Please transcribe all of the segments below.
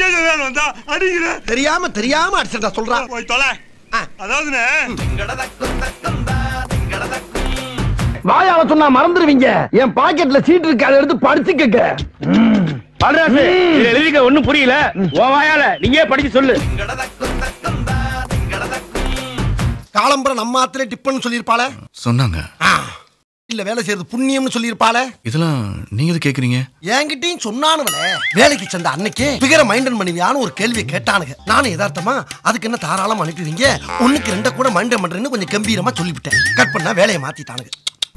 வந்தா அடிக்கிற தெரியாம அடிச்சா சொல்றா போய் தொலை. அதாவதுனே வாயால சொன்னா மறந்துடுவீங்க. என் பாக்கெட்ல சீட் இருக்கு, அதை எடுத்து படிச்சுக்க. பாலராசு எழுதிக்க, ஒண்ணும் புரியல. உன் வாயால நீங்க படிச்சு சொல்லு. காலம்பர நம்ம ஆத்திரே டிப்பன் சொல்லிருப்பாள சொன்னாங்க. இல்ல வேலை செய்யறது புண்ணியம்னு சொல்லிருப்பாள. இதெல்லாம் நீங்க எது கேக்குறீங்க? என்கிட்டயும் சொன்னானுவல வேலைக்கு சென்ற அன்னைக்கு பிகரை மைண்டன் பண்ணுவியான்னு ஒரு கேள்வி கேட்டானுங்க. நானும் யதார்த்தமா அதுக்கு என்ன தாராளமா அனுப்பிடுவீங்க, ஒண்ணுக்கு ரெண்ட கூட மைண்டன் பண்றேன்னு கொஞ்சம் கம்பீரமா சொல்லிவிட்டேன். கட் பண்ணா வேலையை மாத்திட்டானுங்க.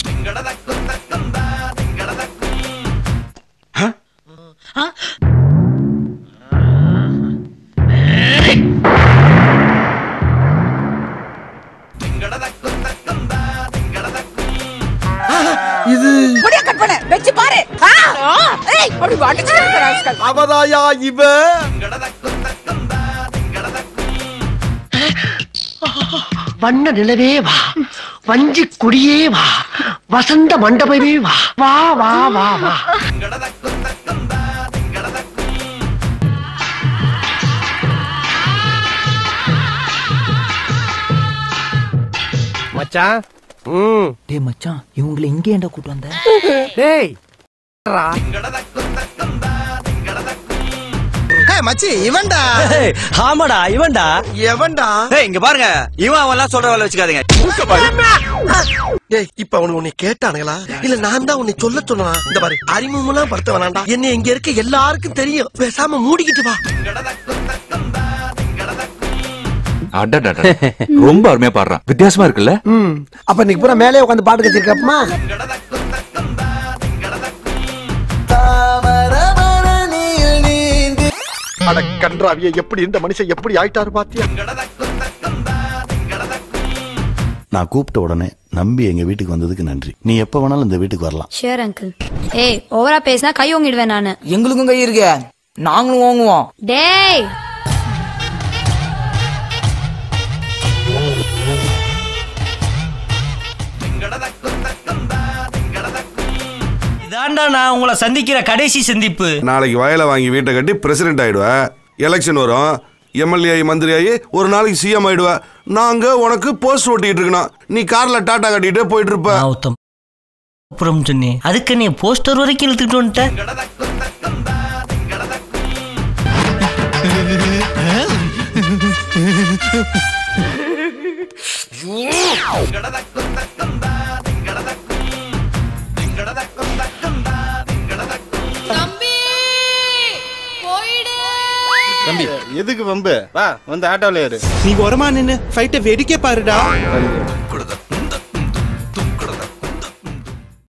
இது முடிய கட் பண்ணு, வெச்சு பாரு. ஏய் அப்படி வாட்டிச்சு ராஸ்கல். அவதாயா இவ. வண்ண நிலவே வா, வஞ்சி கொடியே வா, வசந்த மண்டபமே வா, வா வா வா வா. மச்சான். டேய் மச்சான், இவங்களை இங்க ஏன்டா கூட்டு வந்த? டேய் மச்சி இவன்டா. ஆமாடா இவன்டா. எவன்டா? இங்க பாருங்க, இவன் அவன்லாம் சொல்ற வேலை வச்சுக்காதீங்க. டேய் இப்ப அவனு உன்னை கேட்டானுங்களா இல்ல நான் தான் உன்னை சொல்ல சொன்னா? இந்த பாரு அறிமுகம்லாம் படுத்த வேணாண்டா. என்ன இங்க இருக்க எல்லாருக்கும் தெரியும், பேசாம மூடிக்கிட்டு வா. ரொம்ப அருமையா பாடுறான், வித்தியாசமா இருக்குல்ல? அப்ப இன்னைக்கு பூரா மேலே உட்காந்து பாட்டு கத்திருக்கப்பமா? அட கன்றாவிய, எப்படி இந்த மனுஷன் எப்படி ஆயிட்டாரு பாத்தியா? நான் கூப்பிட்ட உடனே நம்பி எங்க வீட்டுக்கு வந்ததுக்கு நன்றி. நீ எப்ப வேணாலும் இந்த வீட்டுக்கு வரலாம். Sure uncle. ஏய் ஓவரா பேசினா கை ஓங்கிடுவேன் நானு. எங்களுக்கும் கை இருக்கு, நாங்களும் வாங்குவோம். டேய் இதாண்டா நான் உங்களை சந்திக்கிற கடைசி சந்திப்பு. நாளைக்கு வயலை வாங்கி வீட்டை கட்டி பிரசிடென்ட் ஆயிடுவ. எலெக்ஷன் வரும், எம்எல்ஏ ஆகி மந்திரி ஆகி ஒரு நாளைக்கு சிஎம் ஆயிடுவ. நாங்க உனக்கு போஸ்ட் ஓட்டிட்டு இருக்கணும், நீ கார்ல டாட்டா கட்டிட்டு போயிட்டு இருப்ப. அப்புறம் சொன்னேன், அதுக்கு நீ போஸ்டர் வரைக்கும் இழுத்துட்டு வந்துட்ட. தம்பி எதுக்கு வம்பு? வா வந்து ஆட்டோல ஏறு. நீ ஓரமா நின்னு ஃபைட்ட வேடிக்கை பாருடா.